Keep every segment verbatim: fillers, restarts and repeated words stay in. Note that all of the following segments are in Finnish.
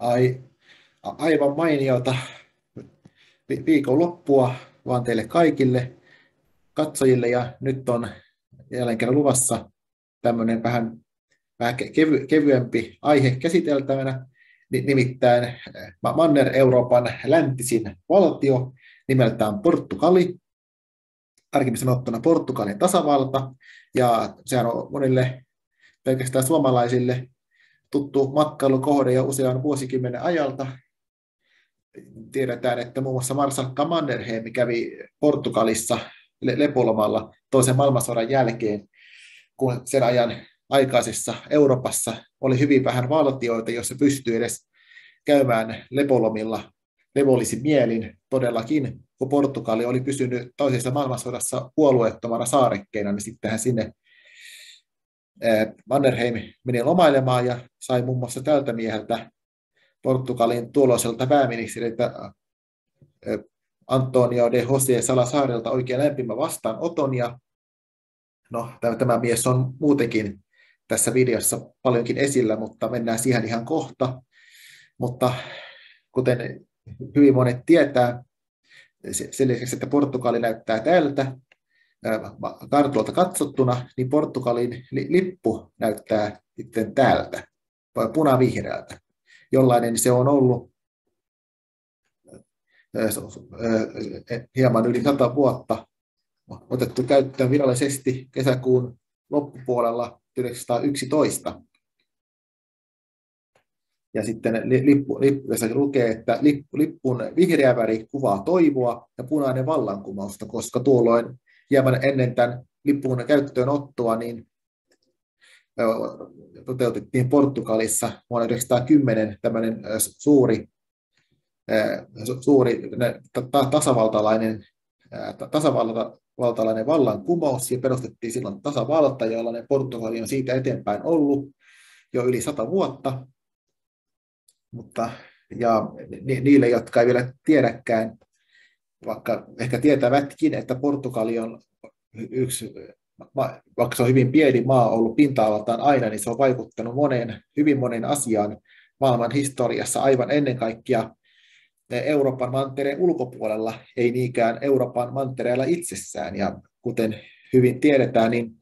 Ai, a- aivan mainiota vi- viikonloppua vaan teille kaikille katsojille ja nyt on jälleen kerran luvassa tämmöinen vähän, vähän ke- kevy, kevyempi aihe käsiteltävänä, ni- nimittäin eh, Ma- Manner-Euroopan läntisin valtio nimeltään Portugali, tarkemmin sanottuna Portugalin tasavalta, ja sehän on monille pelkästään suomalaisille tuttu matkailukohde jo usean vuosikymmenen ajalta. Tiedetään, että muun muassa Marsalkka Mannerheim kävi Portugalissa lepolomalla toisen maailmansodan jälkeen, kun sen ajan aikaisessa Euroopassa oli hyvin vähän valtioita, joissa pystyi edes käymään lepolomilla levollisin mielin todellakin, kun Portugali oli pysynyt toisessa maailmansodassa puolueettomana saarekkeena, niin sittenhän sinne Mannerheim meni lomailemaan ja sai muun muassa tältä mieheltä Portugalin tuolloiselta pääministeriltä Antonio de José Salazarelta oikein lämpimä vastaanoton. Ja no, tämä mies on muutenkin tässä videossa paljonkin esillä, mutta mennään siihen ihan kohta. Mutta kuten hyvin monet tietää, sen lisäksi, että Portugali näyttää tältä kartalta katsottuna, niin Portugalin lippu näyttää sitten täältä, punavihreältä, jollainen se on ollut hieman yli sata vuotta, otettu käyttöön virallisesti kesäkuun loppupuolella tuhatyhdeksänsataayksitoista. Ja sitten lippu, lippu, lukee, että lippu, lippun vihreä väri kuvaa toivoa ja punainen vallankumousta, koska tuolloin hieman ennen tämän lipun käyttöönottoa niin toteutettiin Portugalissa vuonna yhdeksänsataakymmenen tämmöinen suuri, suuri tasavaltalainen, tasavaltalainen vallankumous ja perustettiin silloin tasavalta, jollainen Portugali on siitä eteenpäin ollut jo yli sata vuotta. Mutta ja niille, jotka ei vielä tiedäkään, vaikka ehkä tietävätkin, että Portugali on yksi, vaikka se on hyvin pieni maa ollut pinta-alaltaan aina, niin se on vaikuttanut moneen, hyvin monen asiaan maailman historiassa, aivan ennen kaikkea Euroopan mantereen ulkopuolella, ei niinkään Euroopan mantereella itsessään. Ja kuten hyvin tiedetään, niin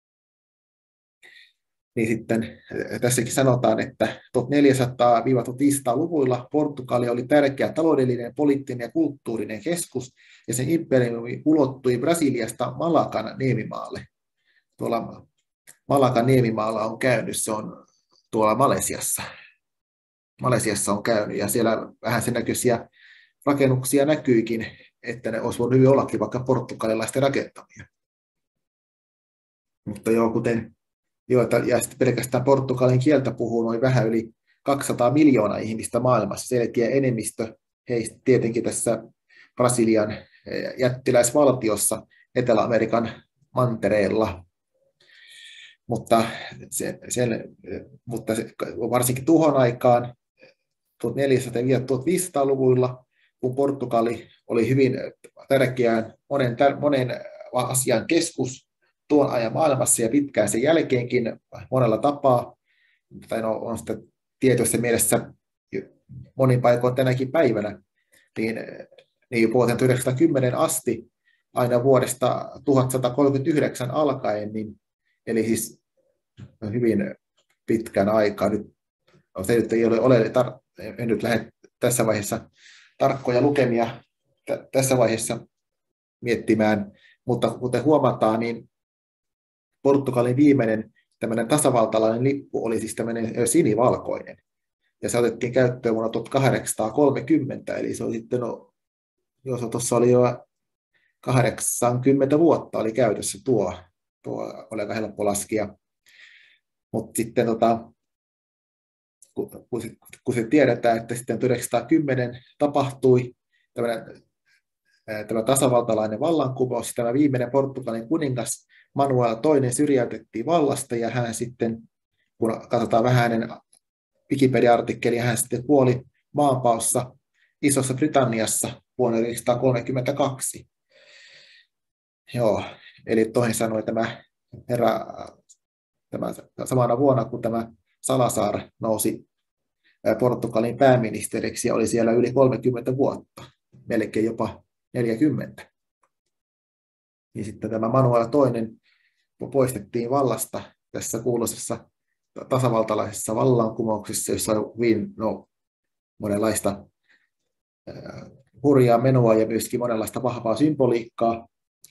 niin sitten tässäkin sanotaan, että tuhatneljäsataa–tuhatviisisataa-luvuilla Portugali oli tärkeä taloudellinen, poliittinen ja kulttuurinen keskus, ja sen imperiumi ulottui Brasiliasta Malakan niemimaalle. Tuolla Malakan niemimaalla on käynyt, se on tuolla Malesiassa. Malesiassa on käynyt, ja siellä vähän sen näköisiä rakennuksia näkyykin, että ne olisi voinut hyvin ollakin vaikka portugalilaisten rakentamia. Mutta joo, kuten joita, ja sitten pelkästään portugalin kieltä puhuu noin vähän yli kaksisataa miljoonaa ihmistä maailmassa. Selkeä enemmistö heistä tietenkin tässä Brasilian jättiläisvaltiossa Etelä-Amerikan mantereella. Mutta, sen, sen, mutta se, varsinkin tuhon aikaan tuhatneljäsataa–tuhatviisisataa-luvuilla, kun Portugali oli hyvin tärkeä monen, monen asian keskus tuon ajan maailmassa ja pitkään sen jälkeenkin monella tapaa, tai no, on sitä tietyssä mielessä monin paikoin tänäkin päivänä, niin, niin vuoteen tuhatyhdeksänsataakymmenen asti, aina vuodesta tuhatsatakolmekymmentäyhdeksän alkaen, niin, eli siis hyvin pitkän aikaa. Nyt, no, se nyt ei ole, ole tar- en nyt lähde tässä vaiheessa tarkkoja lukemia t- tässä vaiheessa miettimään, mutta kuten huomataan, niin Portugalin viimeinen tämmöinen tasavaltalainen lippu oli siis tämmöinen sinivalkoinen. Ja se otettiin käyttöön vuonna tuhatkahdeksansataakolmekymmentä, eli se oli sitten, no, jos tuossa oli jo kahdeksankymmentä vuotta oli käytössä tuo, tuo oli aika helppo laskea. Mutta sitten tota, kun, kun se tiedetään, että sitten tuhatyhdeksänsataakymmenen tapahtui tämmöinen, tämä tasavaltalainen vallankumous, tämä viimeinen Portugalin kuningas Manuel toinen syrjäytettiin vallasta ja hän sitten, kun katsotaan vähän hänen Wikipedia-artikkeliin, hän sitten kuoli maanpaossa Isossa Britanniassa vuonna tuhatyhdeksänsataakolmekymmentäkaksi. Joo, eli toisin sanoen tämä herra tämä samana vuonna, kun tämä Salazar nousi Portugalin pääministeriksi ja oli siellä yli kolmekymmentä vuotta, melkein jopa neljäkymmentä. Niin sitten tämä Manuel toinen poistettiin vallasta tässä kuuluisessa tasavaltalaisessa vallankumouksessa, jossa on hyvin no, monenlaista äh, hurjaa menoa ja myöskin monenlaista vahvaa symboliikkaa.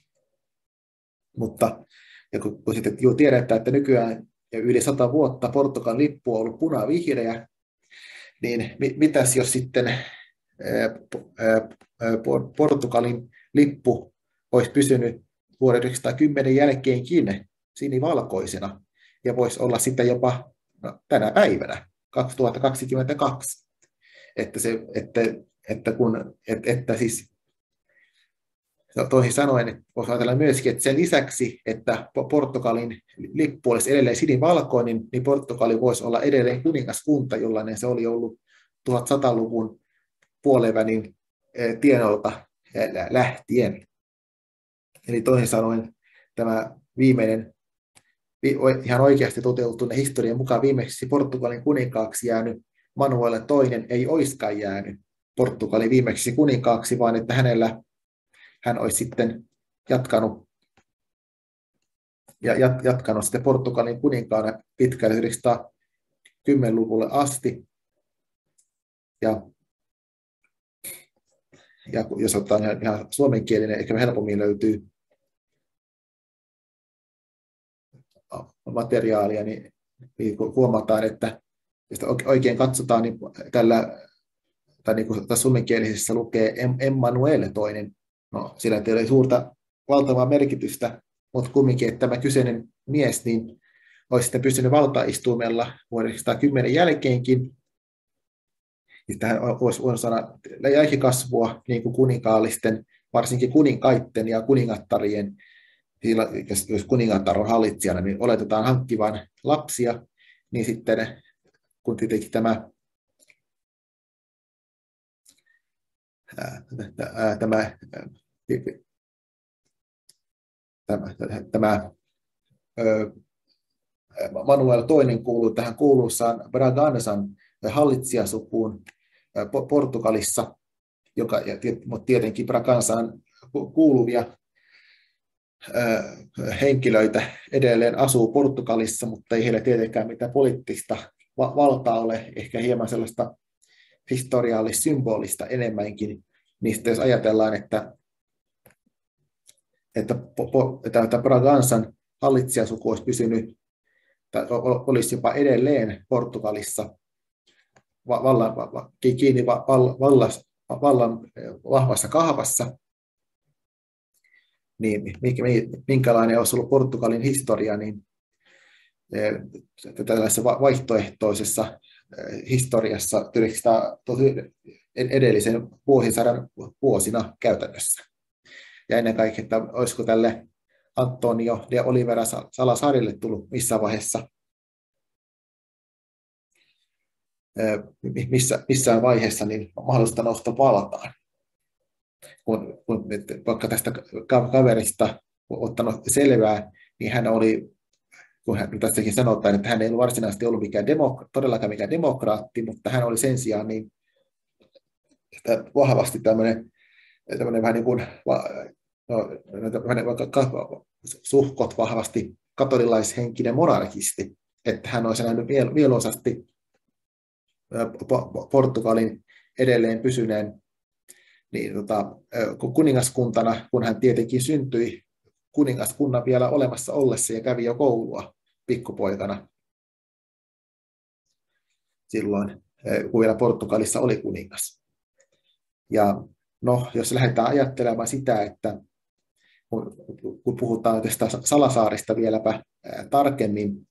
Mutta ja kun, kun sitten jo tiedetään, että nykyään yli sata vuotta Portugalin lippu on ollut punavihreä, niin mitäs jos sitten ää, ää, Portugalin lippu olisi pysynyt vuoden yhdeksänsataakymmenen jälkeenkin sinivalkoisena ja voisi olla sitten jopa no, tänä päivänä kaksituhattakaksikymmentäkaksi. Että, se, että, että, kun, että, että siis toisin sanoen, että voisi ajatella myöskin, että sen lisäksi, että Portugalin lippu olisi edelleen sinivalkoinen, niin Portugali voisi olla edelleen kuningaskunta, jollainen se oli ollut tuhatsataluvun puolenvälin tienoilta lähtien. Eli toisin sanoen tämä viimeinen, ihan oikeasti toteutuneen historian mukaan viimeksi Portugalin kuninkaaksi jäänyt Manuel toinen ei olisikaan jäänyt Portugalin viimeksi kuninkaaksi, vaan että hänellä hän olisi sitten jatkanut, ja jat, jatkanut sitten Portugalin kuninkaana pitkälle yhdeksänsataakymmenluvulle asti. Ja, ja jos ottaa ihan suomenkielinen, ehkä helpommin löytyy materiaalia, niin, niin huomataan, että jos oikein katsotaan, niin tällä, tai niin kuin tässä suomenkielisessä lukee Emmanuel toinen. No, sillä ei ole suurta, valtavaa merkitystä, mutta kumminkin, että tämä kyseinen mies niin olisi sitten pystynyt valtaistuimella vuoden yhdeksänsataakymmenen jälkeenkin. Hän olisi voinut saada jälkikasvua niin kuin kuninkaallisten, varsinkin kuninkaitten ja kuningattarien, jos kuningattar on hallitsijana, niin oletetaan hankkivan lapsia, niin sitten kun tietenkin tämä tämä Tämä, tämä Manuel toinen kuuluu tähän kuuluisaan Braganzan hallitsijasukuun Portugalissa, joka mutta tietenkin Braganzaan kuuluvia henkilöitä edelleen asuu Portugalissa, mutta ei heillä tietenkään mitään poliittista valtaa ole, ehkä hieman sellaista historiallis-symbolista enemmänkin. Niistä jos ajatellaan, että että, että Braganzan hallitsijasuku olisi pysynyt, tai olisi jopa edelleen Portugalissa vallan, kiinni vallan, vallan vahvassa kahvassa, niin minkälainen olisi ollut Portugalin historia, niin tällaisessa vaihtoehtoisessa historiassa edellisen vuosisadan vuosina käytännössä. Ja ennen kaikkea, että olisiko tälle Antonio de Oliveira Salazarille tullut missään vaiheessa, missä, missään vaiheessa niin mahdollista nousta valtaan. Kun, kun vaikka tästä kaverista ottanut selvää, niin hän oli, kun hän tässäkin sanotaan, että hän ei ollut varsinaisesti ollut mikään demok- todellakaan mikään demokraatti, mutta hän oli sen sijaan niin vahvasti tämmöinen, tämmöinen vähän niin kuin no, suhkot vahvasti katolilaishenkinen monarkisti, että hän olisi nähnyt mieluisasti Portugalin edelleen pysyneen niin, tota, kuningaskuntana, kun hän tietenkin syntyi kuningaskunnan vielä olemassa ollessa ja kävi jo koulua pikkupoikana silloin, kun vielä Portugalissa oli kuningas. Ja no, jos lähdetään ajattelemaan sitä, että kun puhutaan tästä Salazarista vieläpä tarkemmin,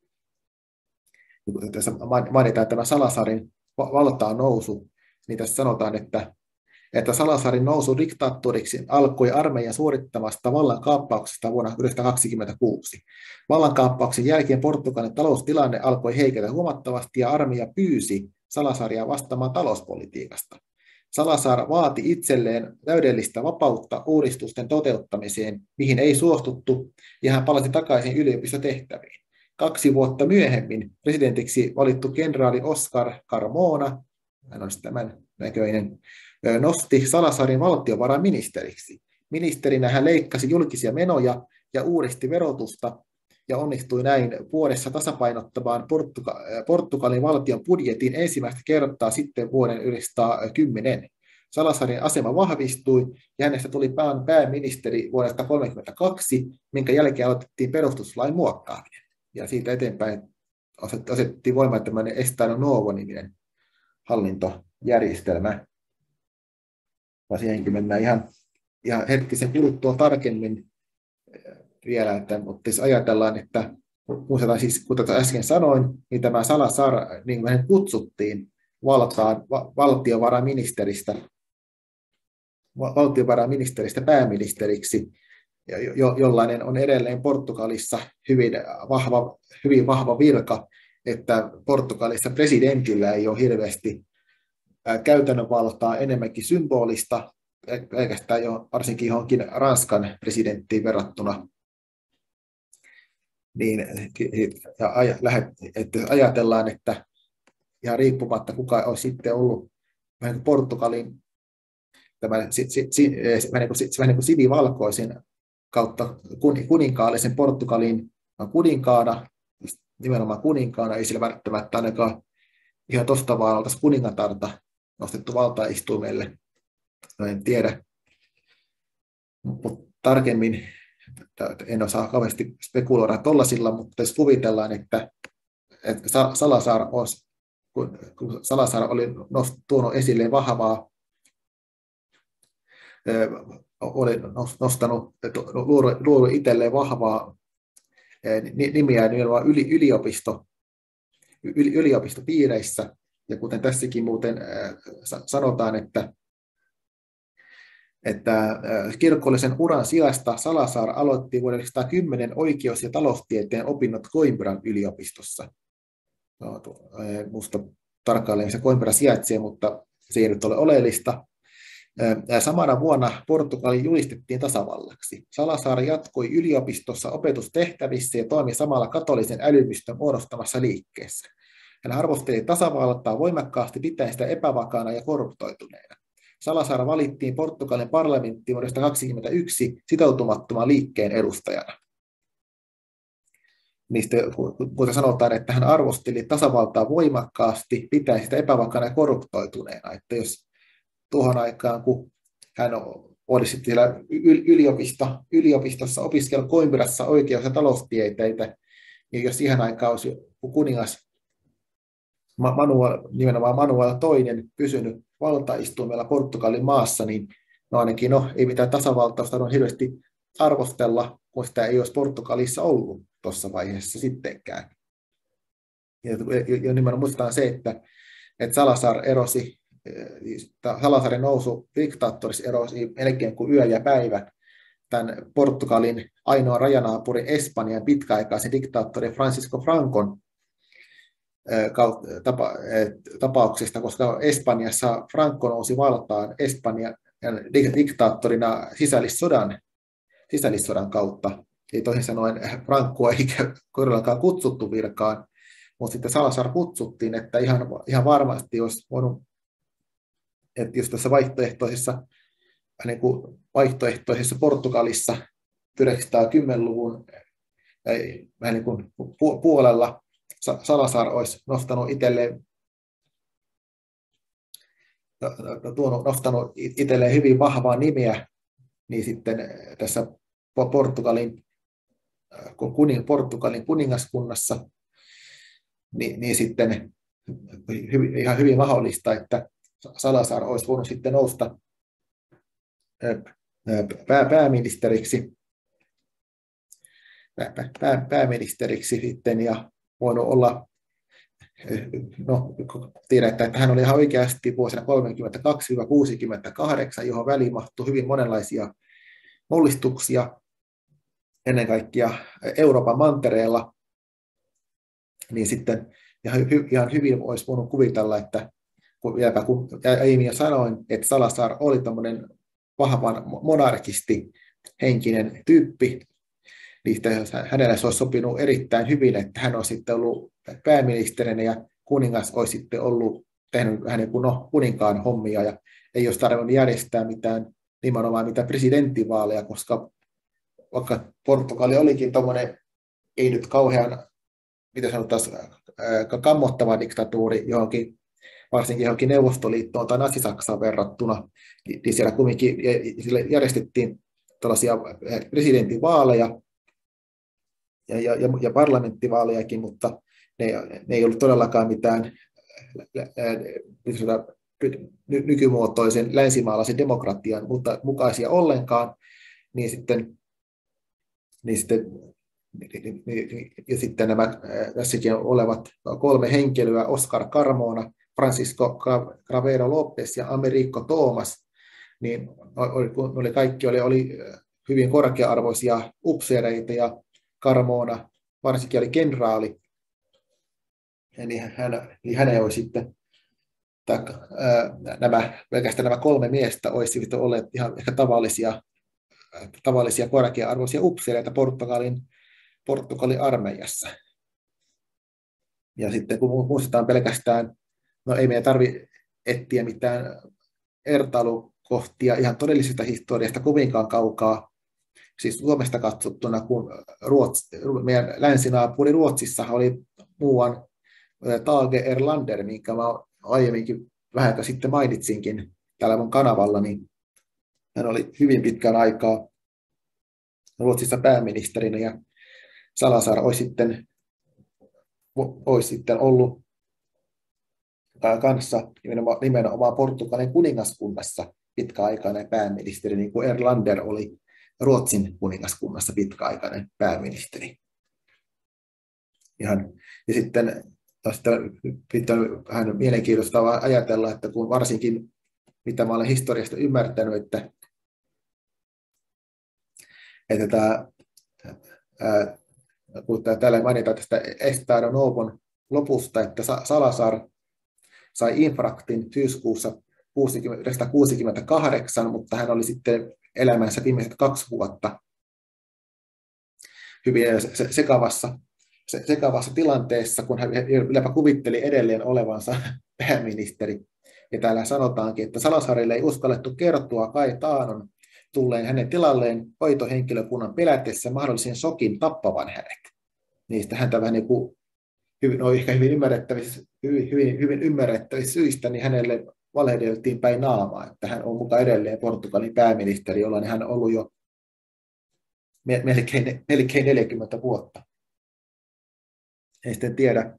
niin tässä mainitaan tämä Salazarin valtaan nousu, niin tässä sanotaan, että, että Salazarin nousu diktaattoriksi alkoi armeijan suorittamasta vallankaappauksesta vuonna yhdeksänsataakaksikymmentäkuusi. Vallankaappauksen jälkeen Portugalin taloustilanne alkoi heiketä huomattavasti ja armeija pyysi Salazaria vastaamaan talouspolitiikasta. Salazar vaati itselleen täydellistä vapautta uudistusten toteuttamiseen, mihin ei suostuttu, ja hän palasi takaisin yliopistotehtäviin. kaksi vuotta myöhemmin presidentiksi valittu kenraali Oscar Carmona, hän on tämän näköinen, nosti Salazarin valtiovarainministeriksi. Ministerinä hän leikkasi julkisia menoja ja uudisti verotusta ja onnistui näin vuodessa tasapainottamaan Portuga- Portugalin valtion budjetin ensimmäistä kertaa sitten vuoden yhdeksänsataakymmenen. Salazarin asema vahvistui ja hänestä tuli pään pääministeri vuodesta tuhatyhdeksänsataakolmekymmentäkaksi, minkä jälkeen aloitettiin perustuslain muokkaaminen. Ja siitä eteenpäin asetettiin voimaan tämmöinen Estado Novo-niminen hallintojärjestelmä. Siihenkin mennään ihan, ihan hetkisen kuluttua tarkemmin vielä, että, mutta jos ajatellaan, että muistetaan siis, kuten äsken sanoin, niin tämä Salazar niin hänet kutsuttiin valtaan va, valtiovarainministeristä, va, valtiovarainministeristä pääministeriksi, jo, jollainen on edelleen Portugalissa hyvin vahva, hyvin vahva virka, että Portugalissa presidentillä ei ole hirveästi käytännön valtaa, enemmänkin symbolista, pelkästään jo varsinkin johonkin Ranskan presidenttiin verrattuna. Niin, ja että ajatellaan, että ihan riippumatta kuka olisi sitten ollut vähän kuin Portugalin tämän si, si, si, vähän niin kuin sivivalkoisen kautta kuninkaallisen Portugalin kuninkaana, nimenomaan kuninkaana, ei sillä välttämättä ainakaan ihan tuosta vaan oltaisiin kuningatarta nostettu valtaistuimelle. No en tiedä, mutta tarkemmin en osaa kauheasti spekuloida tuollaisilla, mutta jos kuvitellaan, että, että Salazar, olisi, kun Salazar oli tuonut esille vahvaa, oli nostanut, luonut itselleen vahvaa nimiä nimenomaan yliopisto, yliopistopiireissä, ja kuten tässäkin muuten sanotaan, että että kirkollisen uran sijasta Salazar aloitti vuonna tuhatyhdeksänsataakymmenen oikeus- ja taloustieteen opinnot Coimbran yliopistossa. No, musta tarkalleen missä Coimbra sijaitsee, mutta se ei nyt ole oleellista. Samana vuonna Portugali julistettiin tasavallaksi. Salazar jatkoi yliopistossa opetustehtävissä ja toimi samalla katolisen älymystön muodostamassa liikkeessä. Hän arvosteli tasavaltaa voimakkaasti pitäen sitä epävakaana ja korruptoituneena. Salazar valittiin Portugalin parlamenttiin vuodesta tuhatyhdeksänsataakaksikymmentäyksi sitoutumattoman liikkeen edustajana. Niistä, kuten sanotaan, että hän arvosteli tasavaltaa voimakkaasti, pitäen sitä epävakaana ja korruptoituneena. Että jos tuohon aikaan, kun hän olisi siellä yliopisto, yliopistossa opiskellut Coimbrassa oikeus- ja taloustieteitä, niin jos siihen aikaan olisi kuningas Manuel, nimenomaan Manuel toinen pysynyt valtaistuimella Portugalin maassa, niin no ainakin no, ei mitään tasavaltausta on hirveästi arvostella, kun sitä ei olisi Portugalissa ollut tuossa vaiheessa sittenkään. Ja, ja nimenomaan muistetaan se, että, että Salazar erosi, Salazarin nousu diktaattorissa erosi melkein kuin yö ja päivä tämän Portugalin ainoa rajanaapurin Espanjan pitkäaikaisen diktaattorin Francisco Francon tapauksesta, koska Espanjassa Franco nousi valtaan Espanjan diktaattorina sisällissodan, sisällissodan kautta. Ei toisin sanoen Francoa ei todellakaan kutsuttu virkaan, mutta sitten Salazar kutsuttiin, että ihan, ihan varmasti olisi voinut, että jos tässä vaihtoehtoisessa, niin kuin vaihtoehtoisessa Portugalissa tuhatyhdeksänsataakymmentäluvun vähän niin kuin puolella Salazar olisi nostanut itselleen, tuonut, nostanut itselleen hyvin vahvaa nimeä, niin sitten tässä Portugalin, kuning, Portugalin kuningaskunnassa, niin, niin sitten hyvin, ihan hyvin mahdollista, että Salazar olisi voinut sitten nousta pää, pääministeriksi, pää, pääministeriksi sitten ja voinut olla, no tiedetään, että hän oli ihan oikeasti vuosina kolmekymmentäkaksi kuusikymmentäkahdeksan, johon väliin mahtui hyvin monenlaisia mullistuksia, ennen kaikkea Euroopan mantereella, niin sitten ihan, ihan hyvin olisi voinut kuvitella, että vieläpä kun aiemmin jo sanoin, että Salazar oli tämmöinen vahvan monarkisti henkinen tyyppi, niistä hänelle se olisi sopinut erittäin hyvin, että hän on sitten ollut pääministerinä ja kuningas olisi sitten ollut tehnyt vähän niin kuin no, kuninkaan hommia ja ei olisi tarvinnut järjestää mitään nimenomaan mitään presidenttivaaleja, koska vaikka Portugali olikin tuommoinen, ei nyt kauhean, mitä sanotaan, kammottava diktatuuri johonkin, varsinkin johonkin Neuvostoliittoon tai Natsi-Saksaan verrattuna, niin siellä kumminkin järjestettiin tällaisia presidentinvaaleja ja, ja, ja parlamenttivaalejakin, mutta ne, ne ei ollut todellakaan mitään nykymuotoisen länsimaalaisen demokratian mutta mukaisia ollenkaan, niin sitten, niin sitten, ja sitten nämä tässäkin olevat kolme henkilöä, Oscar Carmona, Francisco Cravero Lopez ja Americo Thomas, niin oli, kaikki oli, oli hyvin korkea-arvoisia upseereita ja Carmona varsinkin oli kenraali, eli hän, eli hänen oli sitten tai, ää, nämä, pelkästään nämä kolme miestä olisivat olleet ihan ehkä tavallisia, tavallisia korkea-arvoisia upseereita Portugalin, Portugalin armeijassa. Ja sitten kun muistetaan pelkästään, no ei meidän tarvitse etsiä mitään ertailukohtia ihan todellisesta historiasta kovinkaan kaukaa, siis Suomesta katsottuna, kun Ruotsi, meidän länsinaapuri Ruotsissa oli muuan Tage Erlander, minkä mä aiemminkin vähän sitten mainitsinkin täällä mun kanavalla, niin hän oli hyvin pitkän aikaa Ruotsissa pääministerinä ja Salazar olisi sitten, olisi sitten ollut kanssa nimenomaan Portugalin kuningaskunnassa pitkäaikainen pääministeri, niin kuin Erlander oli Ruotsin kuningaskunnassa pitkäaikainen pääministeri. Ihan, ja sitten pitää vähän mielenkiintoista ajatella, että kun varsinkin, mitä mä olen historiasta ymmärtänyt, että, että tämä, ää, kun täällä mainitaan tästä Estado Novon lopusta, että Salazar sai infraktin syyskuussa tuhatyhdeksänsataakuusikymmentäkahdeksan, mutta hän oli sitten elämänsä viimeiset kaksi vuotta hyvin sekavassa, sekavassa tilanteessa, kun hän yleensä kuvitteli edelleen olevansa pääministeri. Ja täällä sanotaankin, että Salazarille ei uskallettu kertoa Caetanon tulleen hänen tilalleen hoitohenkilökunnan pelätessä mahdollisen shokin tappavan hänet. Niistä häntä vähän niin kuin hyvin, no ehkä hyvin ymmärrettävissä, hyvin, hyvin, hyvin ymmärrettävissä syistä, niin hänelle valehdeltiin päin naamaa, että hän on mukaan edelleen Portugalin pääministeri, jollain hän on ollut jo melkein, melkein neljäkymmentä vuotta. Ei sitten tiedä,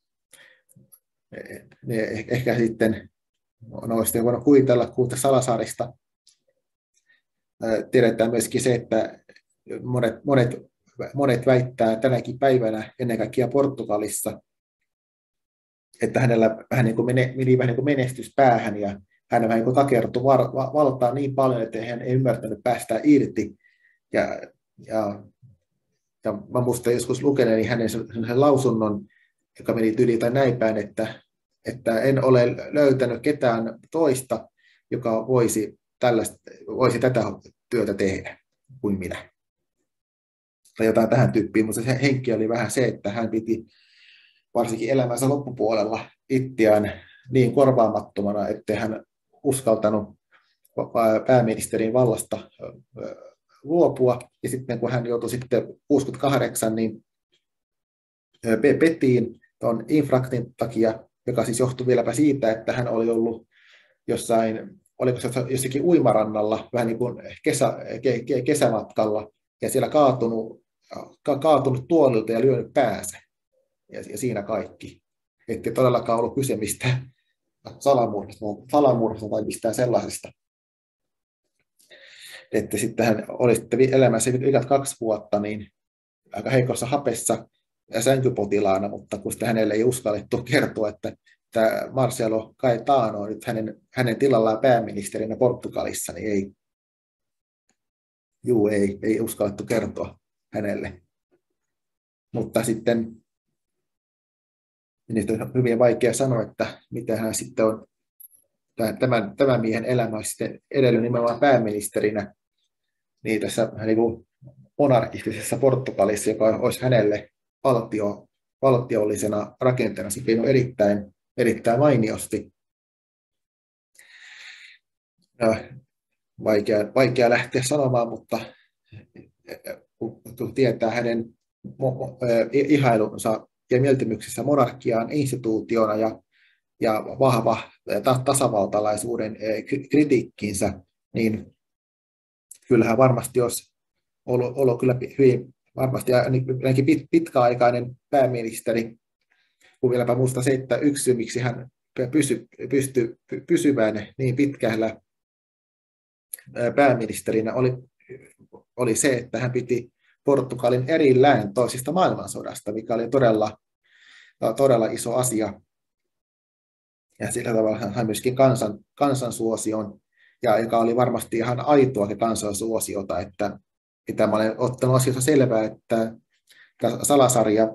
ehkä sitten, no olisi voinut kuvitella, kuinka Salazarista tiedetään myöskin se, että monet, monet, monet väittää tänäkin päivänä, ennen kaikkea Portugalissa, että hänellä vähän niin kuin meni, meni vähän niin kuin menestys päähän ja hän vähän niin kuin takertui valtaan niin paljon, että hän ei ymmärtänyt päästää irti. Ja, ja, ja mä muistan joskus lukeneeni hänen lausunnon, joka meni yli tai näin päin, että, että en ole löytänyt ketään toista, joka voisi, tällaista, voisi tätä työtä tehdä kuin minä. Tai jotain tähän tyyppiin, mutta se henki oli vähän se, että hän piti varsinkin elämänsä loppupuolella itseään niin korvaamattomana, ettei hän uskaltanut pääministerin vallasta luopua. Ja sitten kun hän joutui sitten kuusikymmentäkahdeksan, niin petiin tuon infraktin takia, joka siis johtui vieläpä siitä, että hän oli ollut jossain, oliko se jossakin uimarannalla, vähän niin kuin kesä, ke, kesämatkalla, ja siellä kaatunut, ka, kaatunut tuolilta ja lyönyt päänsä. Ja, ja siinä kaikki. Ettei todellakaan ollut kyse mistään salamurhasta, salamurhasta tai mistään sellaisesta. Että sitten hän oli sitten elämässä vikat kaksi vuotta niin aika heikossa hapessa ja sänkypotilaana, mutta kun sitten hänelle ei uskallettu kertoa, että tämä Marcelo Caetano on nyt hänen, hänen tilallaan pääministerinä Portugalissa, niin ei, juu, ei, ei uskallettu kertoa hänelle. Mutta sitten niistä on hyvin vaikea sanoa, että mitä hän sitten on tämän, tämän miehen elämä sitten edelleen nimenomaan pääministerinä. Niin tässä niin kuin monarkistisessa Portugalissa, joka olisi hänelle valtio, valtiollisena rakenteena sopinut erittäin, erittäin mainiosti. Vaikea, vaikea lähteä sanomaan, mutta kun tietää hänen ihailunsa ja mieltymyksessä monarkiaan instituutiona ja, ja vahva tasavaltalaisuuden kritiikkiinsä, niin kyllähän varmasti olisi ollut, ollut kyllä hyvin, varmasti ainakin pit, pitkäaikainen pääministeri, kun vieläpä muista se, että yksi syy, miksi hän pysy, pystyi pysymään niin pitkällä pääministerinä oli, oli se, että hän piti Portugalin erillään toisesta maailmansodasta, mikä oli todella, todella iso asia. Ja sillä tavalla hän myöskin kansan, kansansuosion, ja joka oli varmasti ihan aitoa kansansuosiota, että mitä mä olen ottanut asiasta selvää, että Salazar ja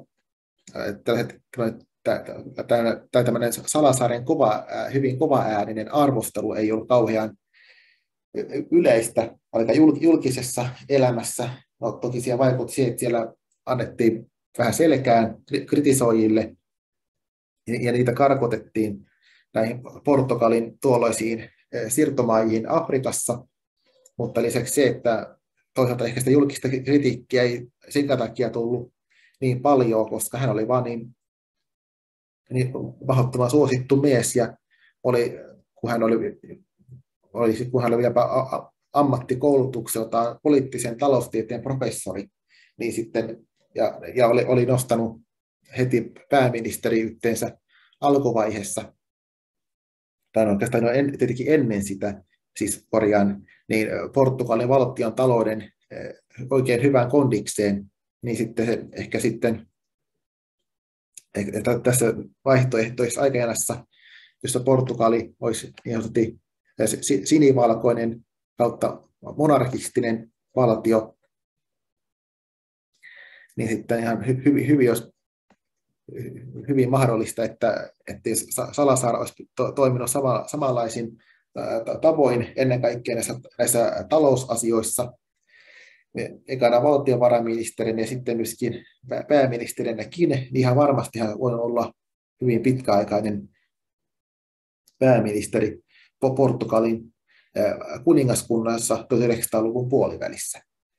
tai tämmöinen Salazaren kova, hyvin kovaääninen arvostelu ei ollut kauhean yleistä, aika julkisessa elämässä. No, toki siellä vaikutti siihen, että siellä annettiin vähän selkään kritisoijille ja niitä karkotettiin näihin Portugalin tuolloisiin siirtomaihin Afrikassa, mutta lisäksi se, että toisaalta ehkä sitä julkista kritiikkiä ei sen takia tullut niin paljon, koska hän oli vaan niin, niin mahdottoman suosittu mies ja oli, kun hän oli Oli, kun hän oli vielä ammattikoulutukseltaan poliittisen taloustieteen professori, niin sitten, ja, ja oli, oli nostanut heti pääministeriyhteensä alkuvaiheessa, tai oikeastaan no en, tietenkin ennen sitä, siis korjaan, niin Portugalin valtion talouden oikein hyvään kondikseen, niin sitten se, ehkä sitten että tässä vaihtoehtoisessa aikajanassa, jossa Portugali olisi niin sinivalkoinen kautta monarkistinen valtio, niin sitten ihan hy, hy, hyvin, olisi, hyvin mahdollista, että, että Salazar olisi to, toiminut sama, samanlaisin tavoin ennen kaikkea näissä, näissä talousasioissa, ekana valtiovarainministerinä ja sitten myöskin pääministerinäkin, niin ihan varmasti hän voi olla hyvin pitkäaikainen pääministeri Portugalin kuningaskunnassa tuhatyhdeksänsataaluvun puolivälissä.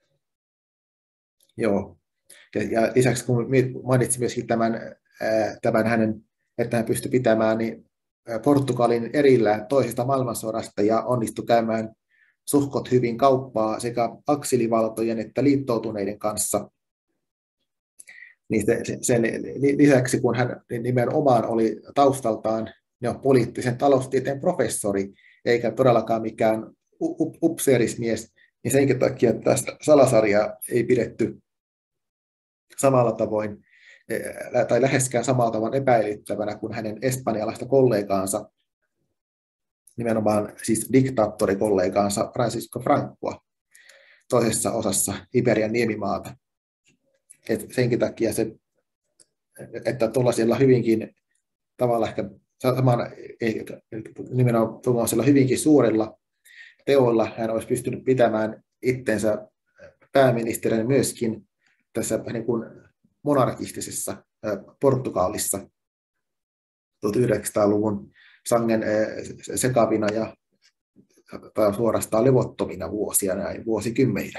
Joo. Ja lisäksi kun mainitsin myöskin tämän, tämän hänen, että hän pystyi pitämään niin Portugalin erillään toisesta maailmansodasta ja onnistui käymään suhkot hyvin kauppaa sekä akselivaltojen että liittoutuneiden kanssa. Niin sen lisäksi, kun hän nimenomaan oli taustaltaan jo poliittisen taloustieteen professori, eikä todellakaan mikään upseerismies, niin senkin takia tästä Salazaria ei pidetty samalla tavoin, tai läheskään samalla tavoin epäilyttävänä kuin hänen espanjalaista kollegaansa, nimenomaan siis diktaattorikollegaansa Francisco Francoa toisessa osassa Iberian niemimaata. Et senkin takia se, että tuollaisilla hyvinkin tavalla ehkä saman, nimenomaan tuollaisilla hyvinkin suurilla teoilla hän olisi pystynyt pitämään itsensä pääministerinä myöskin tässä niin kuin monarkistisessa Portugalissa tuhatyhdeksänsataaluvun sangen sekavina ja tai suorastaan levottomina vuosia, näin vuosikymmeninä.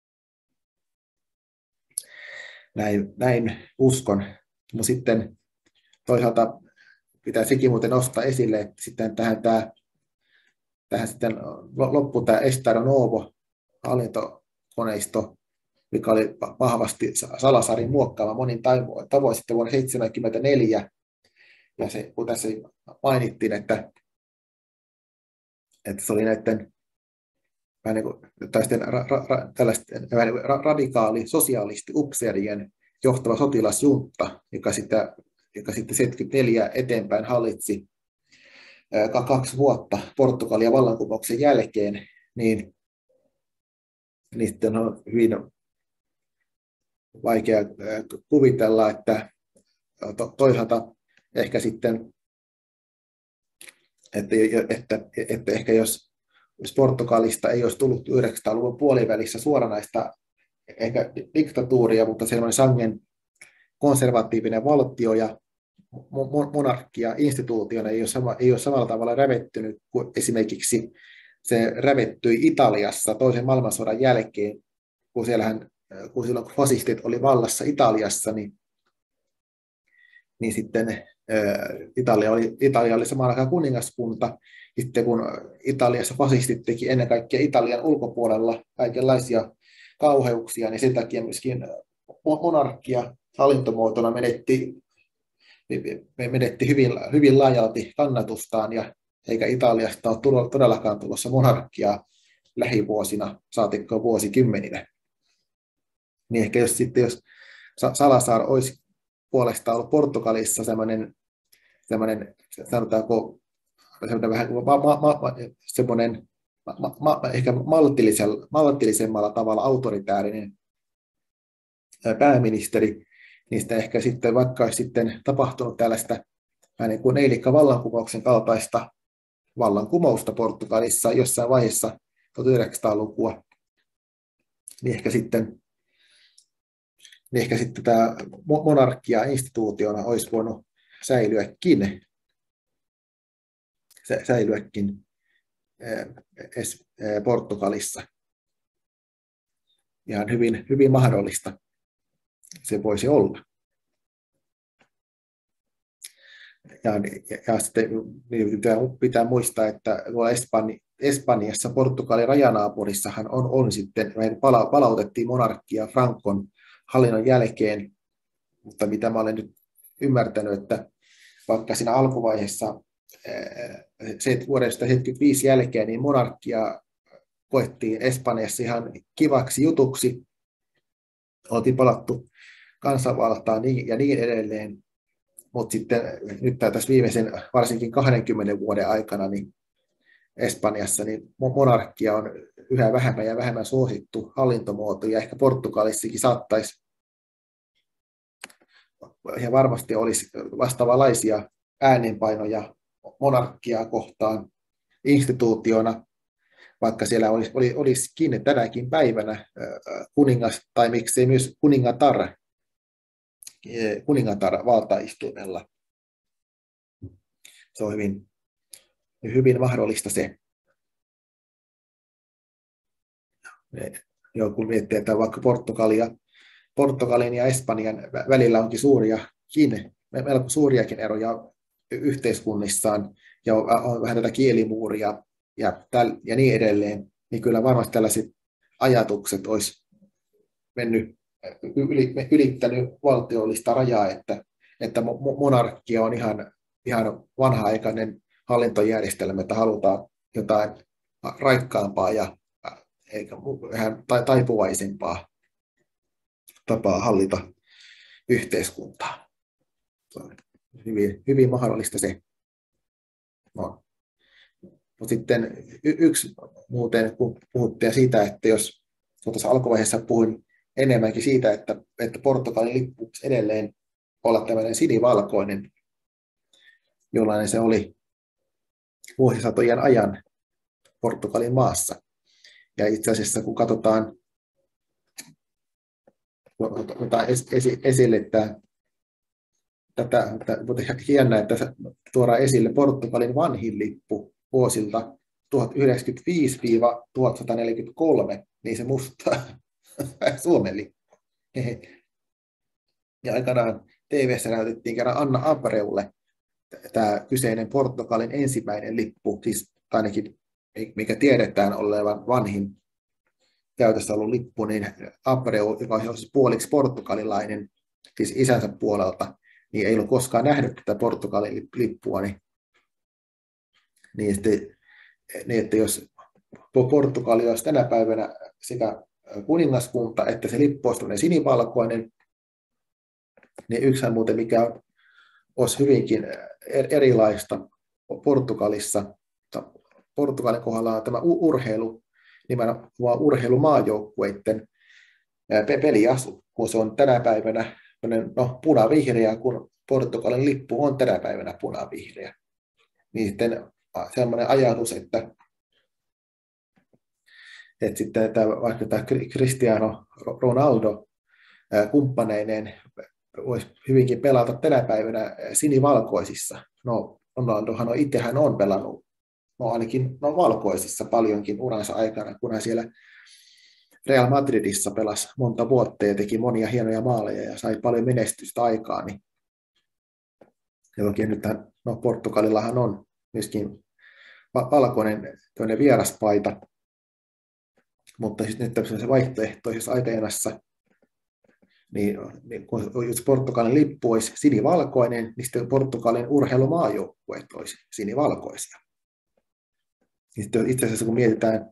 Näin, näin uskon. Mutta sitten toisaalta pitää sekin muuten nostaa esille, että sitten tähän, tämä, tähän sitten loppui tämä Estado Novo hallintokoneisto, mikä oli vahvasti Salazarin muokkaama monin tavoin sitten vuonna tuhatyhdeksänsataaseitsemänkymmentäneljä. Ja se, kun tässä mainittiin, että, että se oli näiden niin kuin, ra, ra, tällaisten ra, radikaali sosiaalisti upseerien johtava sotilasjuntta, joka, sitä, joka sitten seitsemänkymmentäneljä eteenpäin hallitsi ää, kaksi vuotta Portugalia vallankumouksen jälkeen, niin niistä on hyvin vaikea ää, kuvitella, että to, toisaalta ehkä sitten, että, että, että ehkä jos, jos Portugalista ei olisi tullut yhdeksänsataaluvun puolivälissä suoranaista ehkä diktatuuria, mutta sellainen sangen konservatiivinen valtio ja monarkia instituutiona ei ole, sama, ei ole samalla tavalla rävettynyt kuin esimerkiksi se rävettyi Italiassa toisen maailmansodan jälkeen, kun, siellähän, kun silloin fasistit oli vallassa Italiassa, niin, niin sitten ä, Italia oli, Italia oli samaan aikaan kuningaskunta. Sitten kun Italiassa fasistit teki ennen kaikkea Italian ulkopuolella kaikenlaisia kauheuksia, niin sen takia myöskin monarkia hallintomuotona menetti, menetti hyvin, hyvin laajalti kannatustaan, ja eikä Italiasta ole todellakaan tulossa monarkiaa lähivuosina, saatikko vuosikymmeninä. Niin ehkä jos sitten jos Salazar olisi puolestaan ollut Portugalissa semmoinen, semmoinen sanotaanko, semmoinen vähän kuin ma, ma, ma, semmoinen ma, ma, ehkä maltillisella, maltillisemmalla tavalla autoritäärinen pääministeri, niin sitä ehkä sitten vaikka olisi sitten tapahtunut tällaista niin kuin eilikka-vallankumouksen kaltaista vallankumousta Portugalissa jossain vaiheessa tuhatyhdeksänsataalukua, niin ehkä sitten, niin ehkä sitten tämä monarkia instituutiona olisi voinut säilyäkin, säilyäkin Portugalissa. Ihan hyvin, hyvin mahdollista se voisi olla. Ja, ja sitten pitää, pitää muistaa, että Espanja, Espanjassa, Portugalin rajanaapurissahan on, on sitten, pala, palautettiin monarkia Francon hallinnon jälkeen, mutta mitä mä olen nyt ymmärtänyt, että vaikka siinä alkuvaiheessa se, vuodesta seitsemänkymmentäviisi jälkeen, niin monarkia koettiin Espanjassa ihan kivaksi jutuksi, oltiin palattu kansanvaltaan ja niin edelleen. Mutta sitten nyt tässä viimeisen varsinkin kahdenkymmenen vuoden aikana niin Espanjassa niin monarkia on yhä vähemmän ja vähemmän suosittu hallintomuoto, ja ehkä Portugalissakin saattaisi ja varmasti olisi vastaavanlaisia äänenpainoja monarkiaa kohtaan instituutiona, vaikka siellä olisi, olisikin tänäkin päivänä kuningas tai miksei myös kuningatar, kuningatar valtaistuimella. Se on hyvin, hyvin mahdollista se. Joo, kun miettii, että vaikka Portugalia, Portugalin ja Espanjan välillä onkin suuriakin, melko suuriakin eroja yhteiskunnissaan, ja on vähän tätä kielimuuria ja, täl, ja niin edelleen, niin kyllä varmasti tällaiset ajatukset olisi mennyt, ylittänyt valtiollista rajaa, että, että monarkia on ihan, ihan vanha-aikainen hallintojärjestelmä, että halutaan jotain raikkaampaa ja eikä vähän taipuvaisempaa tapaa hallita yhteiskuntaa. Se on hyvin, hyvin mahdollista se. No. Mutta sitten y- yksi muuten, kun puhuttiin siitä, että jos tuossa alkuvaiheessa puhuin enemmänkin siitä, että, että Portugalin lippu edelleen olla tämmöinen sinivalkoinen, jollainen se oli vuosisatojen ajan Portugalin maassa. Ja itse asiassa kun katsotaan, otetaan esille että tätä, mutta hienoa, että tuodaan esille Portugalin vanhin lippu vuosilta tuhatyhdeksänsataayhdeksänkymmentäviisi tuhatyhdeksänsataaneljäkymmentäkolme, niin se musta Suomen lippu. Ja aikanaan T V:ssä näytettiin kerran Anna Abreulle tämä kyseinen Portugalin ensimmäinen lippu, siis ainakin mikä tiedetään olevan vanhin käytössä ollut lippu, niin Abreu, joka on siis puoliksi portugalilainen, siis isänsä puolelta, niin ei ollut koskaan nähnyt tätä Portugalin lippua, niin, niin, että, niin että jos Portugali olisi tänä päivänä sekä kuningaskunta, että se lippu olisi sinivalkoinen, niin yksihän muuten, mikä on, olisi hyvinkin erilaista Portugalissa. Portugalin kohdalla on tämä urheilu, nimenomaan urheilumaajoukkueiden peliasu, kun se on tänä päivänä no, punavihreä, kun Portugalin lippu on tänä päivänä punavihreä. Niin sitten sellainen ajatus, että, että sitten että vaikka tämä Cristiano Ronaldo kumppaneineen voisi hyvinkin pelata tänä päivänä sinivalkoisissa. No, Ronaldohan on itsehän on pelannut no ainakin no, valkoisissa paljonkin uransa aikana, kun hän siellä Real Madridissa pelasi monta vuotta ja teki monia hienoja maaleja ja sai paljon menestystä aikaan. Niin, ja toki nyt no, Portugalillahan on myöskin valkoinen vieraspaita, mutta sitten nyt tämmöisessä vaihtoehtoisessa aikajanassa, niin, niin kun jos Portugalin lippu olisi sinivalkoinen, niin sitten Portugalin urheilumaajoukkueet olisi sinivalkoisia. Sitten itse asiassa kun mietitään,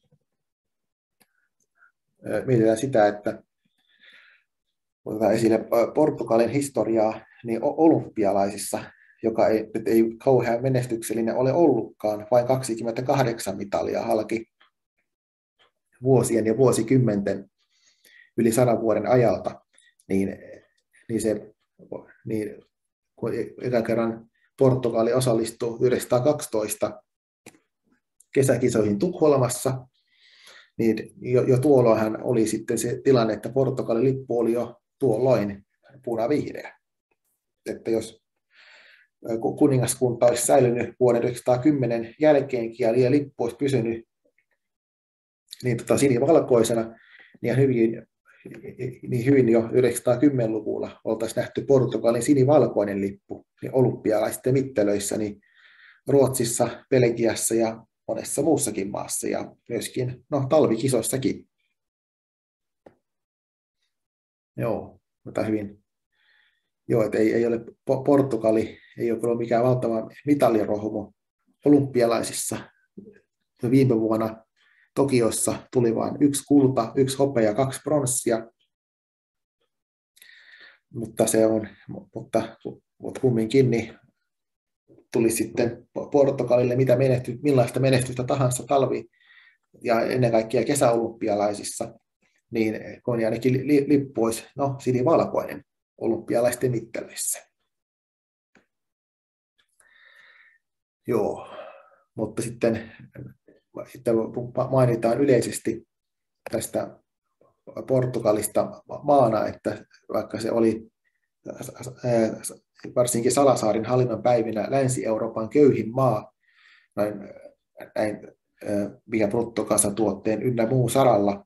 mietitään sitä, että otetaan esille Portugalin historiaa, niin olympialaisissa, joka ei, ei kauhean menestyksellinen ole ollutkaan, vain kaksikymmentäkahdeksan mitalia halki vuosien ja vuosikymmenten yli sadan vuoden ajalta, niin, niin, se, niin kun ekan kerran Portugali osallistui tuhatyhdeksänsataakaksitoista kesäkisoihin Tukholmassa, niin jo, jo tuolloinhan oli sitten se tilanne, että Portugalin lippu oli jo tuolloin punavihreä. Että jos kuningaskunta olisi säilynyt vuoden tuhatyhdeksänsataakymmenen jälkeenkin ja lippu olisi pysynyt niin tota sinivalkoisena, niin hyvin, niin hyvin jo yhdeksänsataakymmenluvulla oltaisiin nähty Portugalin sinivalkoinen lippu niin olympialaisten mittelöissä niin Ruotsissa, Belgiassa ja monessa muussakin maassa ja myöskin no, talvikisoissakin. Joo, mutta hyvin. Joo, että ei, ei ole Portugali, ei ole mikään valtava mitalirohmu olympialaisissa. Viime vuonna Tokiossa tuli vain yksi kulta, yksi hopea ja kaksi pronssia. Mutta se on, mutta, mutta kumminkin niin tuli sitten Portugalille mitä menesty, millaista menestystä tahansa talvi- ja ennen kaikkea kesäolympialaisissa, niin kun ainakin lippu olisi no, sinivalkoinen olympialaisten mittelöissä. Joo, mutta sitten, sitten mainitaan yleisesti tästä Portugalista maana, että vaikka se oli varsinkin Salazaarin hallinnon päivinä Länsi-Euroopan köyhin maa, näin, näin mikä bruttokansantuotteen ynnä muu saralla,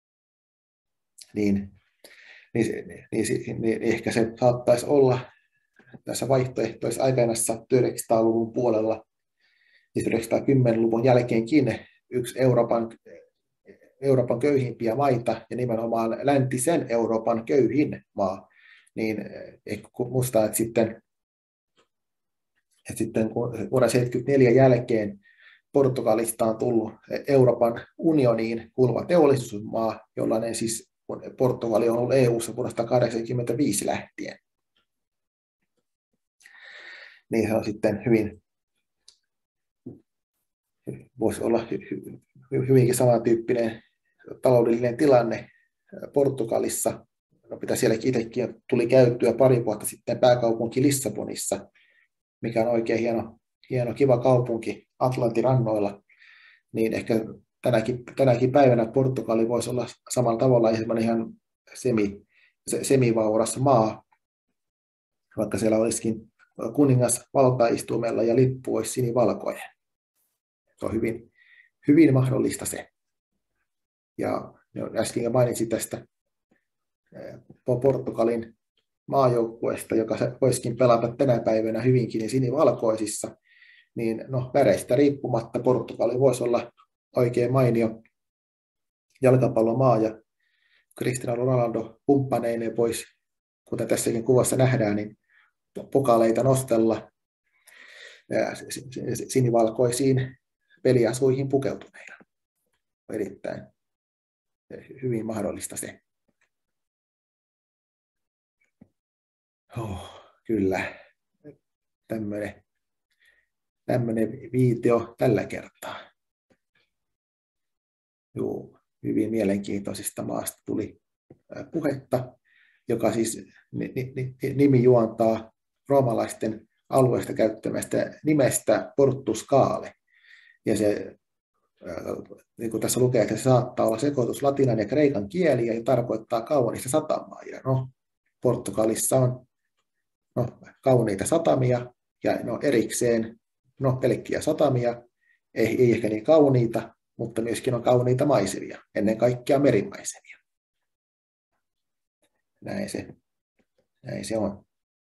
niin, niin, niin, niin ehkä se saattaisi olla tässä vaihtoehtoisessa aikanassa tuhatyhdeksänsataaluvun puolella, siis tuhatyhdeksänsataakymmenluvun jälkeenkin yksi Euroopan, Euroopan köyhimpiä maita ja nimenomaan läntisen Euroopan köyhin maa. Niin ehkä muistaa, että sitten, että sitten kun vuonna tuhatyhdeksänsataaseitsemänkymmentäneljä jälkeen Portugalista on tullut Euroopan unioniin kuuluva teollisuusmaa, jollainen siis Portugali on ollut E U:ssa vuodesta tuhatyhdeksänsataakahdeksankymmentäviisi lähtien. Niin se on sitten hyvin, voisi olla hyvinkin samantyyppinen taloudellinen tilanne Portugalissa. No, mitä sielläkin itsekin tuli käyttöä pari vuotta sitten pääkaupunki Lissabonissa, mikä on oikein hieno, hieno kiva kaupunki Atlantin rannoilla, niin ehkä tänäkin, tänäkin päivänä Portugali voisi olla samalla tavalla ihan semi, semivauras maa, vaikka siellä olisikin kuningas valtaistuimella ja lippu olisi sinivalkoinen. Se on hyvin, hyvin mahdollista se. Ja äsken mainitsin tästä Portugalin maajoukkueesta, joka voisikin pelata tänä päivänä hyvinkin niin sinivalkoisissa, niin no, väreistä riippumatta Portugali voisi olla oikein mainio jalkapallomaa ja Cristiano Ronaldo kumppaneineen voisi, kuten tässäkin kuvassa nähdään, niin pokaleita nostella sinivalkoisiin peliasuihin pukeutuneina. Erittäin hyvin mahdollista se. Oh, kyllä, tämmöinen, tämmöinen video tällä kertaa. Joo, hyvin mielenkiintoisista maasta tuli puhetta, joka siis nimi juontaa roomalaisten alueesta käyttämästä nimestä Portuskale. Ja se niin kuin tässä lukee, että se saattaa olla sekoitus latinan ja kreikan kieliä ja tarkoittaa kaunista satamaa. Ja no, Portugalissa on no, kauniita satamia ja no, erikseen no, pelkkiä satamia, ei, ei ehkä niin kauniita, mutta myöskin on kauniita maisemia, ennen kaikkea merimaisemia. Näin se, näin se on.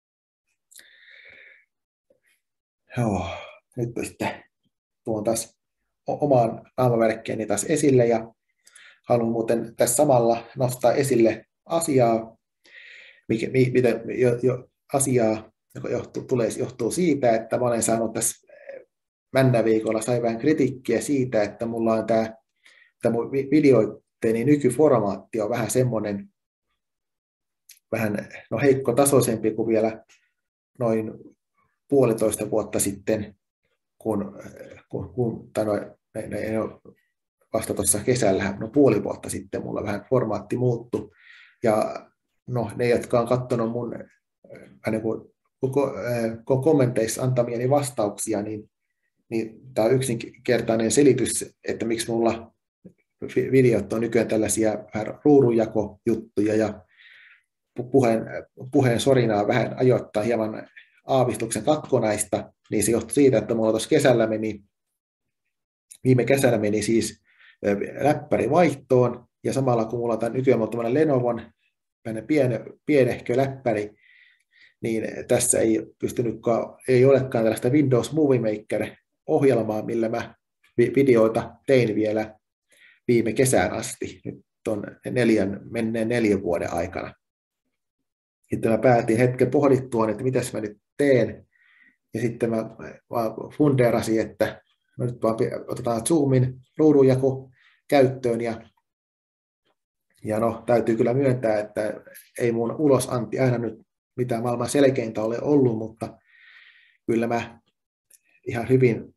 Joo, nyt sitten tuon taas omaan naamamerkkiäni taas esille ja haluan muuten tässä samalla nostaa esille asiaa, mikä, miten, jo, jo, asiaa, joka johtuu, tulee, johtuu siitä, että mä olen saanut tässä männä viikolla sai vähän kritiikkiä siitä, että mulla on tämä, tämä mun videoitteeni nykyformaatti on vähän semmoinen vähän no, heikkotasoisempi kuin vielä noin puolitoista vuotta sitten, kun, kun, kun no, ne, ne, vasta tuossa kesällä, no puoli vuotta sitten mulla vähän formaatti muuttui. Ja no, ne, jotka on katsonut mun niin kuin, koko, kommenteissa antamieni vastauksia, niin, niin tämä on yksinkertainen selitys, että miksi mulla videot on nykyään tällaisia vähän ruudunjakojuttuja ja puheen, puheen sorinaa vähän ajoittaa hieman aavistuksen katkonaista, niin se johtuu siitä, että mulla tuossa kesällä meni, viime kesänä meni siis läppäri vaihtoon, ja samalla kun mulla on nykyään tämmöinen Lenovon piene, pienehkö läppäri, niin tässä ei pystynytkaan, ei olekaan tällaista Windows Movie Maker-ohjelmaa, millä mä videoita tein vielä viime kesään asti, nyt on neljän, menneen neljän vuoden aikana. Sitten mä päätin hetken pohdittua, että mitäs mä nyt teen, ja sitten mä, mä fundeerasin, että no nyt vaan otetaan Zoomin ruudunjako käyttöön, ja, ja no, täytyy kyllä myöntää, että ei mun ulosanti aina nyt mitään maailman selkeintä ole ollut, mutta kyllä mä ihan hyvin,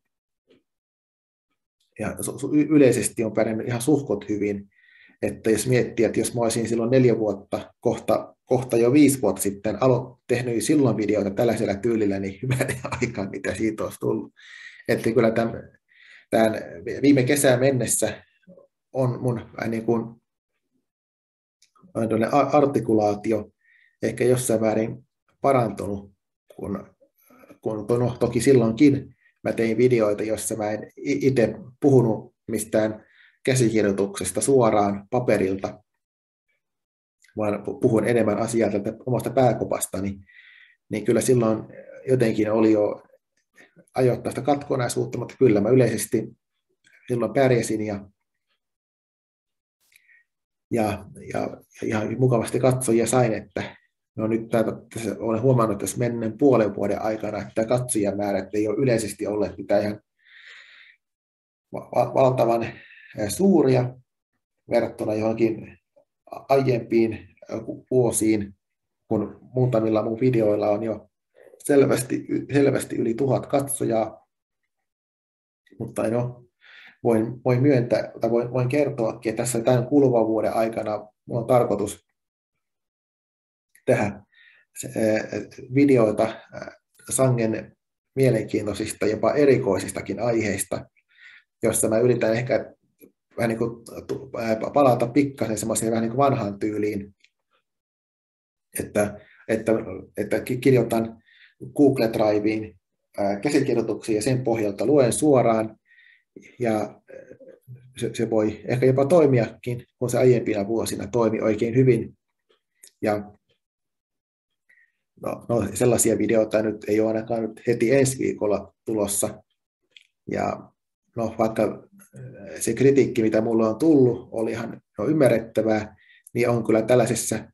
ja yleisesti on pärjännyt ihan suhkot hyvin, että jos miettii, että jos mä olisin silloin neljä vuotta, kohta, kohta jo viisi vuotta sitten alo, tehnyt silloin videoita tällaisella tyylillä, niin hyvän aikaan, mitä siitä olisi tullut. Että kyllä tämän, tämän viime kesään mennessä on mun niin kuin, artikulaatio ehkä jossain määrin parantunut, kun, kun no, toki silloinkin mä tein videoita, joissa mä en itse puhunut mistään käsikirjoituksesta suoraan paperilta, vaan puhun enemmän asiaa tältä omasta pääkopastani, niin kyllä silloin jotenkin oli jo ajoittaista katkonaisuutta, mutta kyllä mä yleisesti silloin pärjäsin ja, ja, ja, ja mukavasti katsojia sain, että no nyt tässä olen huomannut tässä menneen puolen vuoden aikana, että katsojamäärät ei ole yleisesti olleet mitään ihan valtavan suuria verrattuna johonkin aiempiin vuosiin, kun muutamilla mun videoilla on jo selvästi, selvästi yli tuhat katsojaa, mutta no, voin, voin myöntää, tai voin, voin kertoakin, että tässä tämän kuluvan vuoden aikana minulla on tarkoitus tehdä videoita sangen mielenkiintoisista, jopa erikoisistakin aiheista, jossa mä yritän ehkä vähän niin kuin palata pikkasen semmoiseen vähän niin kuin vanhaan tyyliin, että, että, että kirjoitan Google Driveen käsikirjoituksia ja sen pohjalta luen suoraan, ja se, se voi ehkä jopa toimiakin, kun se aiempina vuosina toimi oikein hyvin. Ja no, no, sellaisia videoita nyt ei ole ainakaan nyt heti ensi viikolla tulossa. Ja no, vaikka se kritiikki, mitä mulle on tullut, oli ihan no, ymmärrettävää, niin on kyllä tällaisessa,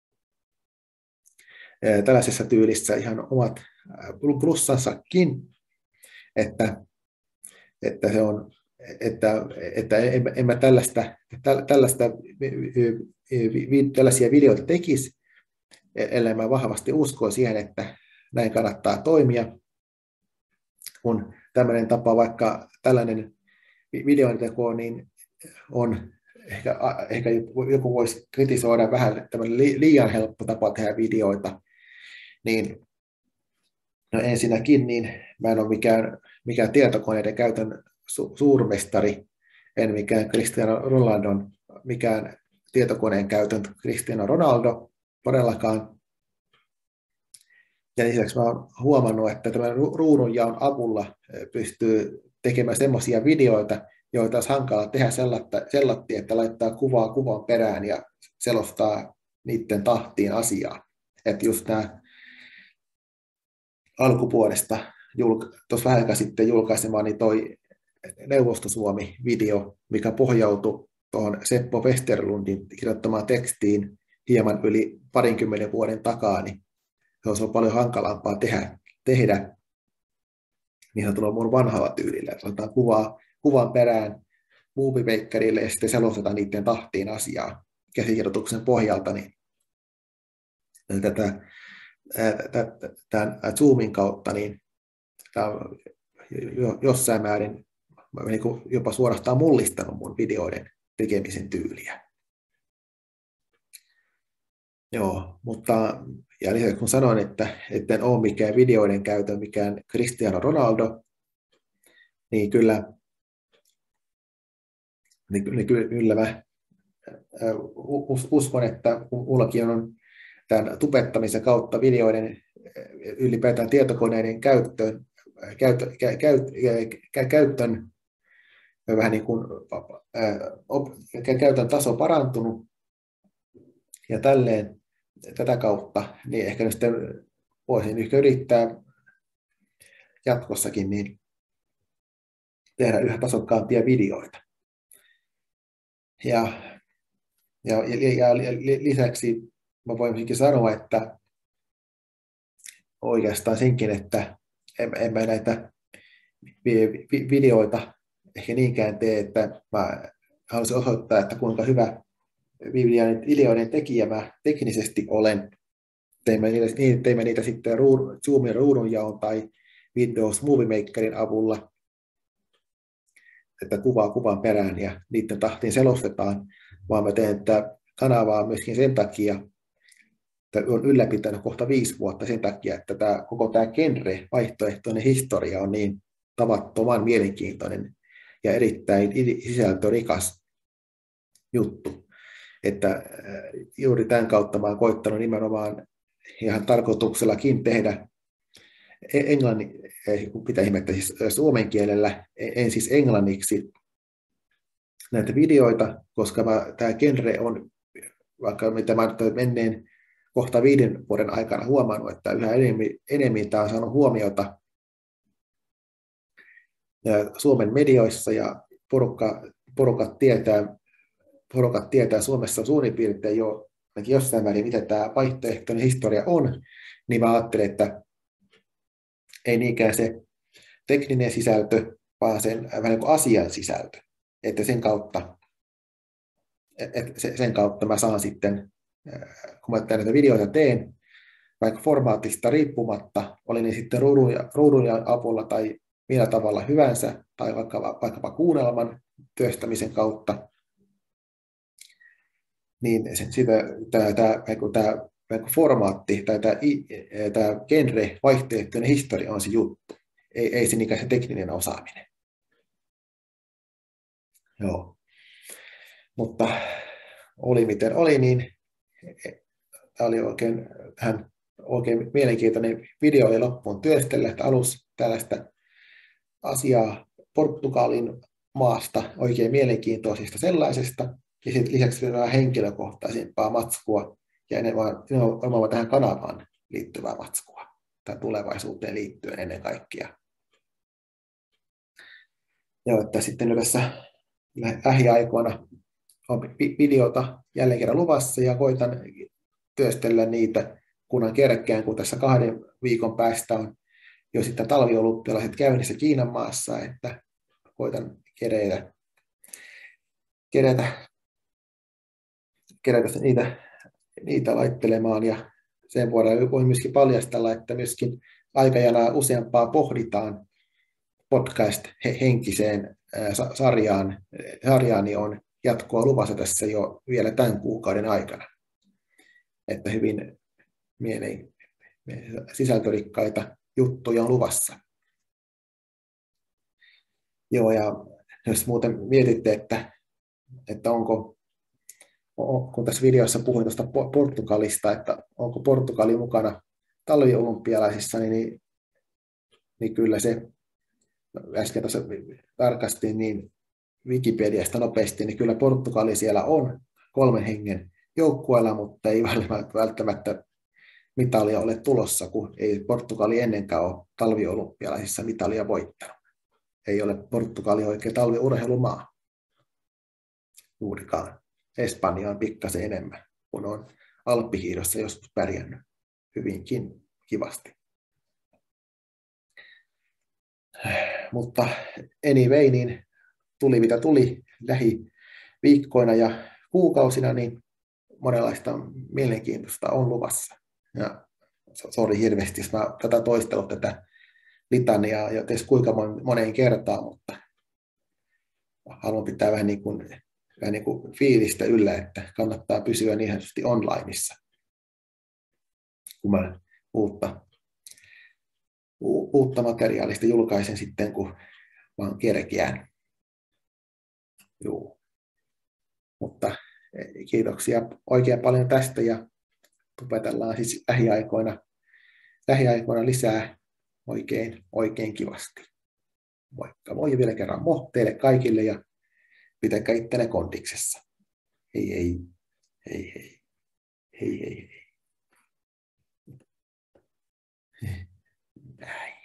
tällaisessa tyylissä ihan omat plussansakin, että, että, se on, että, että en, en mä tällaista, tällaista, tällaisia videoita tekisi, ellei mä vahvasti usko siihen, että näin kannattaa toimia, kun tämmöinen tapa, vaikka tällainen videointeko, niin on ehkä, ehkä joku voisi kritisoida vähän tämmöinen liian helppo tapa tehdä videoita, niin no ensinnäkin niin mä en ole mikään, mikään tietokoneiden käytön su- suurmestari, en mikään Cristiano Ronaldon, mikään tietokoneen käytön Cristiano Ronaldo todellakaan. Ja lisäksi mä oon huomannut, että tämän ruudunjaon avulla pystyy tekemään semmoisia videoita, joita olisi hankala tehdä sellatti, että laittaa kuvaa kuvan perään ja selostaa niiden tahtiin asiaa. Että just nämä alkupuolesta, tuossa vähän aikaa sitten julkaisemaani toi Neuvosto-Suomi-video, mikä pohjautui tuohon Seppo Westerlundin kirjoittamaan tekstiin hieman yli parinkymmenen vuoden takaa, niin se olisi ollut paljon hankalampaa tehdä, tehdä niin sanotulla mun vanhalla tyylillä. Laitetaan kuvaa, kuvan perään Movie Makerille ja sitten selostetaan niiden tahtiin asiaa käsikirjoituksen pohjalta. Niin tätä, tämän Zoomin kautta niin tämä on jossain määrin jopa suorastaan mullistanut mun videoiden tekemisen tyyliä. Joo, mutta ja lisäksi kun sanoin, että en ole mikään videoiden käytön, mikään Cristiano Ronaldo, niin kyllä, niin kyllä mä uskon, että mullakin on tämän tubettamisen kautta videoiden ylipäätään tietokoneiden käyttöön, käyt, käyt, käyttöön vähän niin kuin käytön taso parantunut ja tälleen tätä kautta, niin ehkä nyt sitten voisin yrittää jatkossakin niin tehdä yhä tasokkaampia videoita. Ja, ja, ja lisäksi mä voin sanoa, että oikeastaan senkin, että en, en mä näitä videoita ehkä niinkään tee, että mä haluaisin osoittaa, että kuinka hyvä videoiden tekijä mä teknisesti olen. Teimme niitä, teimme niitä sitten Zoomin ruudunjaon tai Windows Movie Makerin avulla, että kuvaa kuvan perään ja niiden tahtiin selostetaan, vaan mä teen tätä kanavaa myöskin sen takia, että on ylläpitänyt kohta viisi vuotta sen takia, että tämä, koko tämä genre, vaihtoehtoinen historia on niin tavattoman mielenkiintoinen ja erittäin sisältörikas juttu. Että juuri tämän kautta mä olen koittanut nimenomaan ihan tarkoituksellakin tehdä englannin, mitä ihmettä, siis suomen kielellä, en siis englanniksi näitä videoita, koska mä, tämä genre on, vaikka mitä mä olen menneen kohta viiden vuoden aikana huomannut, että yhä enemmän, enemmän tämä on saanut huomiota Suomen medioissa ja porukka, porukat tietää, porukat tietää Suomessa suunnin piirtein jo jossain määrin, mitä tämä vaihtoehtoinen historia on, niin mä ajattelen, että ei niinkään se tekninen sisältö, vaan sen vähän niin kuin asian sisältö. Että sen kautta, että sen kautta mä saan sitten, kun mä näitä videoita teen, vaikka formaatista riippumatta, oli ne sitten ruudun, ruudun avulla tai millä tavalla hyvänsä, tai vaikka, vaikkapa kuunnelman työstämisen kautta, niin sitä, tämä, tämä, tämä, tämä formaatti tai tämä, tämä genre, vaihtoehtoinen historia on se juttu, ei, ei se niinkään se tekninen osaaminen. Joo. Mutta oli miten oli, niin tämä oli oikein, vähän, oikein mielenkiintoinen video oli loppuun työstellä, että alussa tällaista asiaa Portugalin maasta, oikein mielenkiintoisista sellaisesta, ja sitten lisäksi vielä henkilökohtaisempaa matskua ja enemmän, enemmän tähän kanavaan liittyvää matskua tai tulevaisuuteen liittyen ennen kaikkea. Ja että sitten tässä lähiaikoina on videota jälleen kerran luvassa ja koitan työstellä niitä kunnan kerkkään, kun tässä kahden viikon päästä on jo sitten talviolympialaiset käynnissä Kiinan maassa, että koitan kerätä, kerätä, kerätä niitä, niitä laittelemaan ja sen vuoden voi myöskin paljastella, että myöskin aikajanaa useampaa pohditaan podcast-henkiseen sarjaan, sarjaani on jatkoa luvassa tässä jo vielä tämän kuukauden aikana. Että hyvin mieleen sisältörikkaita juttuja on luvassa. Joo, ja jos muuten mietitte, että, että onko, kun tässä videossa puhuin tuosta Portugalista, että onko Portugali mukana talviolympialaisissa, niin, niin, niin kyllä se, äsken tuossa tarkastin, niin Wikipediasta nopeasti, niin kyllä Portugali siellä on kolmen hengen joukkueella, mutta ei välttämättä mitalia ole tulossa, kun ei Portugali ennenkään ole talviolympialaisissa mitalia voittanut. Ei ole Portugali oikein talviurheilumaa juurikaan. Espanja on pikkasen enemmän, kun on alppihiidossa joskus pärjännyt hyvinkin kivasti. Mutta anyway, niin tuli mitä tuli lähiviikkoina ja kuukausina, niin monenlaista mielenkiintoista on luvassa. Ja sori hirveästi, jos mä tätä toistellut tätä litaniaa jo ties kuinka moneen kertaan, mutta haluan pitää vähän niin kuin, vähän niin kuin fiilistä yllä, että kannattaa pysyä niin sanotusti onlineissa, kun mä uutta, uutta materiaalista julkaisen sitten, kun vaan kerkeän. Joo. Mutta kiitoksia oikein paljon tästä ja tupetellaan siis lähiaikoina, lähiaikoina lisää oikein, oikein kivasti. Moikka moi vielä kerran mo teille kaikille ja pitäkää ittenne kondiksessa. Hei hei, hei hei, hei hei hei. Näin.